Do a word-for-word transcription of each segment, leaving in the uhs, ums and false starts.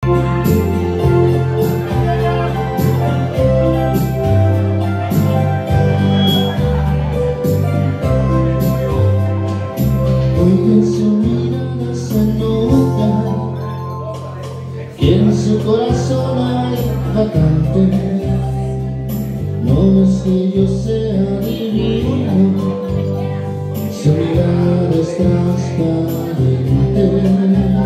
En su mirada se nota que en su corazón hay vacante. No es que yo sea divino, su mirada es transparente.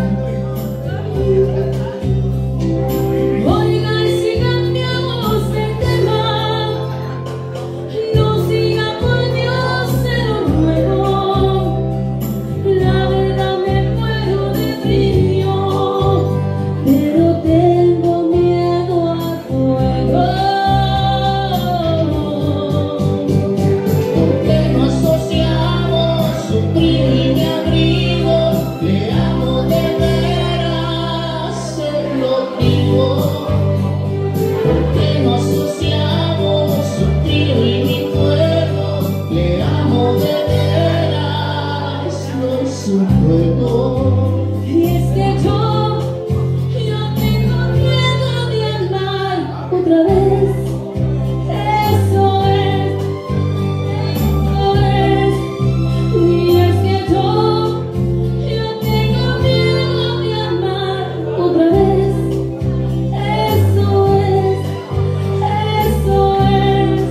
Y es que yo, yo tengo miedo de amar otra vez. Eso es, eso es. Y es que yo, yo tengo miedo de amar otra vez. Eso es, eso es.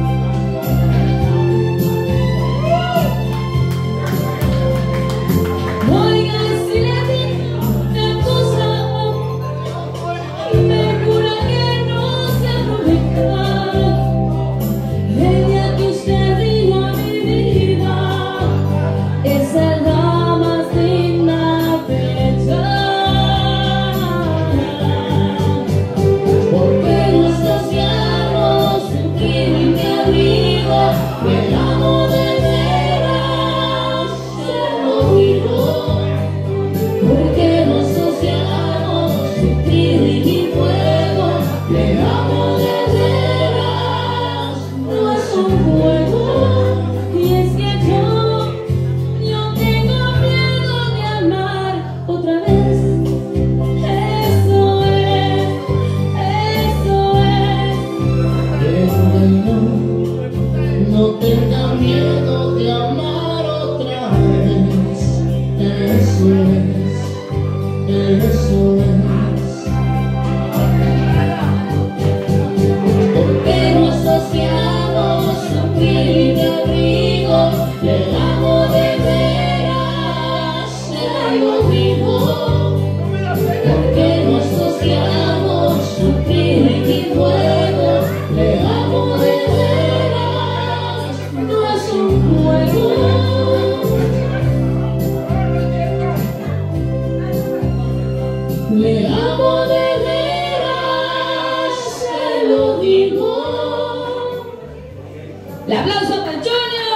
No tenga miedo de amar otra vez. Eso es, eso es. Porque no asociamos sufrir de abrigo. Le amo de veras, se lo digo. Porque no asociamos sufrir y fuego. Le amo de veras, no es un juego. Le amo de veras, se lo digo. El aplauso para Junior.